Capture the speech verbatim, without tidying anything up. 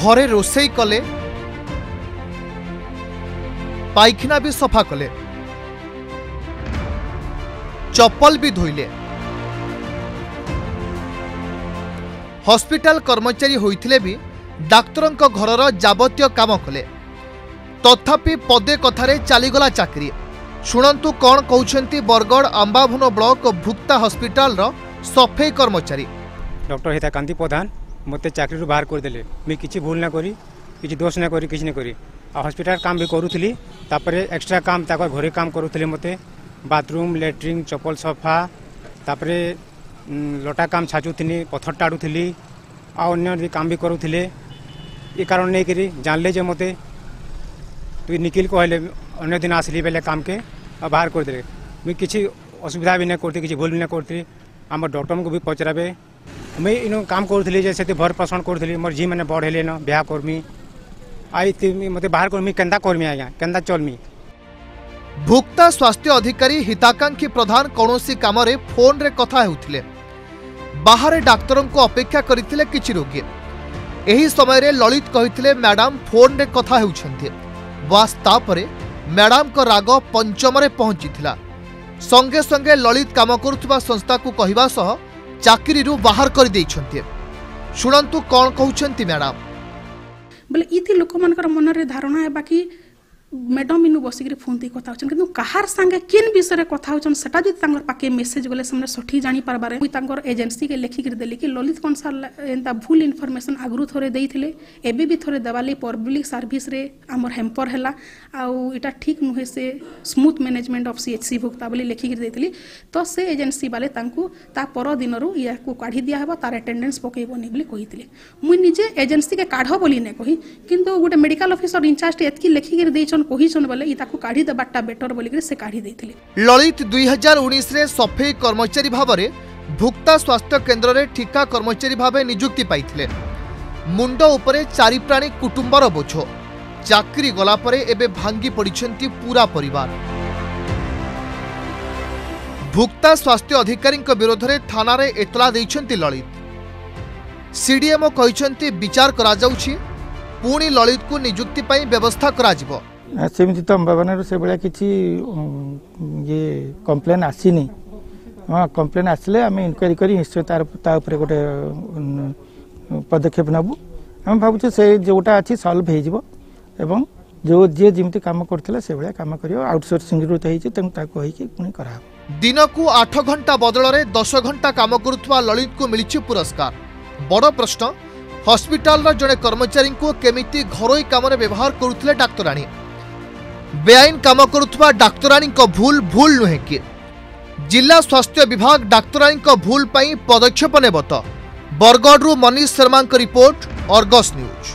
घरे रोसई कले, पाइखना भी सफा कले, चप्पल भी धोइले। हॉस्पिटल कर्मचारी होइथिले भी डाक्तरंक घरर जाबतीय काम कले, तथापि पदे कथारे चलीगला चाकरी। शुणंतु कौन कहउछंती बरगढ़ अंबाभुन ब्लॉक भुक्ता हॉस्पिटल रो सफाई कर्मचारी। डॉक्टर हिताकांति प्रधान मते चाकरी रू बाहर कर देले। मैं किछि भूल ना करी, किछि दोष ना करी, किछि ना करी। आ हॉस्पिटल काम भी करूथली, तापरे एक्स्ट्रा काम ताकर घरे काम करूथले। मते बाथरूम, लैट्रिन, चप्पल सफा, तापरे लटा काम छाचुथनी, पत्थर टाड़ुथली, आ अन्य काम भी करूथले। ये कारण नहीं करी जानले जे मते तु निखिल कहले अन्य दिन आसली बेले काम के बाहर कर दे। मैं किसी असुविधा भी नहीं करती, किसी भूल भी नहीं करती। आम डॉक्टर को भी पचराबे मैं इन काम करूली जैसे भर पोषण करूली। मोर झी मैंने बढ़े न ब्याह करमी आई मत बाहर करमी केन्दा करमी आज्ञा केन्दा चलमी। भुक्ता स्वास्थ्य अधिकारी हिताकांक्षी प्रधान कौनसी काम रे फोन रे कथा हेउथिले। बाहर डाक्तर को अपेक्षा करथिले किछि रोगी। एही समय रे ललित कहिथिले मैडम फोन रे कथा हेउछन्ते। बास तापरे मैडम को राग पंचम रे पहुंचीथिला। संगे संगे ललित काम करुवा संस्था को कहवा सह चाकरी रू बाहर कर देइछन्ते। शुणंतु कौन कहउछन्ती मैडम। बोले इति लोक मानकर मन रे धारणा है बाकी मैडम इनु बसिक फोन ती कथा होचन किंतु कहार संगे किन विषय रे कथा होचन सेटा जदि तांगर पाके मेसेज गले हमने सठी जानि पारबारे मुई तांगर एजेंसी के लेखि कर देली कि ललित कंसाल एंता भूल इन्फॉर्मेशन आगरु थोरे देइथिले एबे भी थोरे देवाली पब्लिक सर्विस रे हमर हेम्पर हैला आउ इटा ठीक नुहे से smooth management of CHC Bhukta बोली लेखि कर देइथिली। तो से एजेंसी वाले तांकु ता पर दिन रु या को काढी दिया हेबा तार अटेंडेंस पकेबोनी बोली कहिथिले। मुई निजे एजेंसी के काढो बोली ने कहि किंतु गोटे मेडिकल ऑफिसर इंचार्ज एतकी लेखि कर देइछन कहिछन बोले इताकू काढी देबाटा बेटर बोली कर से काढी देइथिले। ललित दुई हजार उन्नीस रे सफाई कर्मचारी भावरे भुक्ता स्वास्थ्य केन्द्र रे ठिका कर्मचारी भावे नियुक्ति पाइथिले। मुंड उपरे चारि प्राणी कुटुंबर बोझ। चाकरी गला परे एबे भांगी पड़िछंती पूरा परिवार। भुक्ता स्वास्थ्य अधिकारी विरोध में थाना रे एतला देइछंती ललित। सीडीएमओ कहिछंती विचार करा जाउछि, पुणी ललित को नियुक्ति पाई व्यवस्था करा जिवो। सेमती तो अंबाबान से भाया किसी ये कम्प्लेन आसीनी। हाँ कम्प्लेन आसिले आम इनक्वारी कर निश्चय तार गोटे पदक्षेप नबू। आम भावुँ से जोटा अच्छी सल्व हो एवं जो जी जमी कम करते से भाया कम कर आउटसोर्सिंग पुणी करा। दिन को आठ घंटा बदल में दस घंटा काम करुवा ललित को मिली पुरस्कार। बड़ प्रश्न हॉस्पिटल जड़े कर्मचारी को केमिति घरोई काम व्यवहार करुले डाक्तराणी। बेआईन काम करुवा डाक्तराणी भूल भूल नुहे कि जिला स्वास्थ्य विभाग डाक्तराणी भूल पाई पदक्षेप नेब। Bargarh Manish Sharma report, Argus news.